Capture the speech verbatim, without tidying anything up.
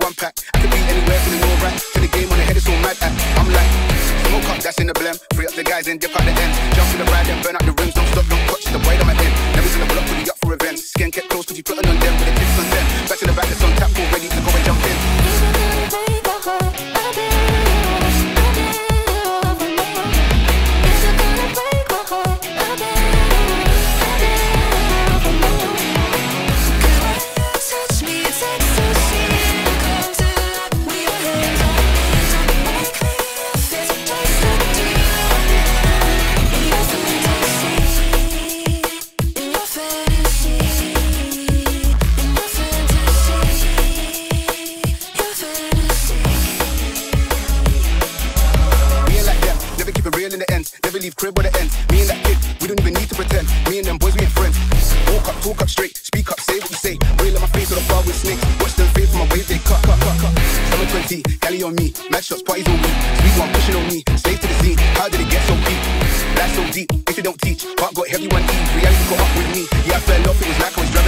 gun pack. I could be anywhere feeling alright. To the game on the head it's all mad at. I'm like, smoke up, that's in the blem. Free up the guys and dip out the ends. Jump to the ride and burn out the rims. Don't stop, don't touch the boy on my end. Never in the block, put you up for events. Skin kept close, cause you putting on them with the tips on them. Back to the back, that's on tap, all ready to go and jump in. Never leave crib or the end. Me and that kid, we don't even need to pretend. Me and them boys, we ain't friends. Walk up, talk up straight, speak up, say what you say. Real in my face with a bar with snakes. Watch them fade from my waves, they cut, cut, cut, cut. Summer twenty, galley on me. Mad shots, parties on me. Sweet one pushing on me. Slave to the scene. How did it get so deep? Life so deep, if they don't teach. Heart got heavy one E. Reality got up with me. Yeah, I fell off, it was like I was driving.